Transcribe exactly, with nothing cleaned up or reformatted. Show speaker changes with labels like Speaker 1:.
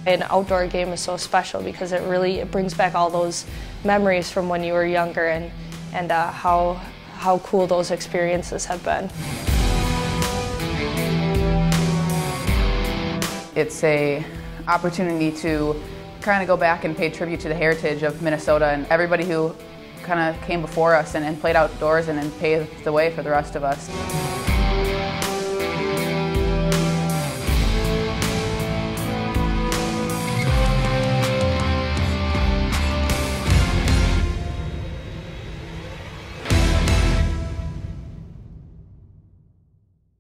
Speaker 1: An outdoor game is so special because it really it brings back all those memories from when you were younger and, and uh, how, how cool those experiences have been.
Speaker 2: It's a opportunity to kind of go back and pay tribute to the heritage of Minnesota and everybody who kind of came before us and, and played outdoors and, and paved the way for the rest of us.